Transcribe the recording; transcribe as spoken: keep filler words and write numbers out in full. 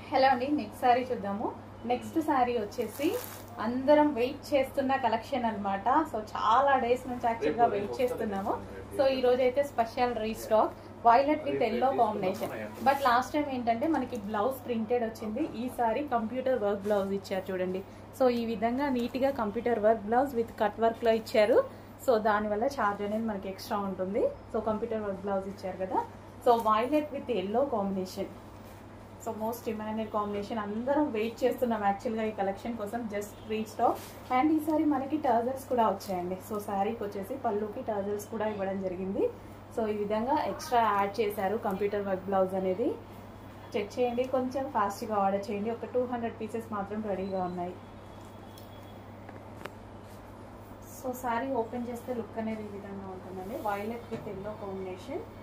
Hello అండి, next sari చూద్దాము. Next sari వచ్చేసి అందరం వెయిట్ చేస్తున్న కలెక్షన్ అన్నమాట. సో చాలా డేస్ నుంచి యాక్చువల్గా వెయిట్ చేస్తున్నాము. సో ఈ రోజు అయితే special restock violet with yellow combination. But last time ఏంటంటే మనకి బ్లౌజ్ ప్రింటెడ్ వచ్చింది. ఈ సారీ కంప్యూటర్ వర్క్ బ్లౌజ్ ఇచ్చారు చూడండి. సో ఈ విధంగా నీట్ గా computer work blouse with cut work లో ఇచ్చారు. సో దానివల్ల ఛార్జ్ అనేది మనకి ఎక్స్ట్రా ఉంటుంది. సో కంప్యూటర్ వర్క్ బ్లౌజ్ ఇచ్చారు కదా. So violet with yellow combination. So most demanded combination. అందరం వెయిట్ చేస్తున్నాం యాక్చువల్గా ఈ కలెక్షన్ కోసం. Just restock. అండ్ ఈసారి మనకి టర్జల్స్ కూడా వచ్చాయండి. సో శారీకి వచ్చేసి పళ్ళుకి టర్జల్స్ కూడా ఇవ్వడం జరిగింది. సో ఈ విధంగా ఎక్స్ట్రా యాడ్ చేశారు కంప్యూటర్ వర్క్ బ్లౌజ్ అనేది. చెక్ చేయండి, కొంచెం ఫాస్ట్గా ఆర్డర్ చేయండి. ఒక టూ హండ్రెడ్ పీసెస్ మాత్రం రెడీగా ఉన్నాయి. సో శారీ ఓపెన్ చేస్తే లుక్ అనేది ఈ విధంగా ఉంటుందండి. Violet with yellow combination.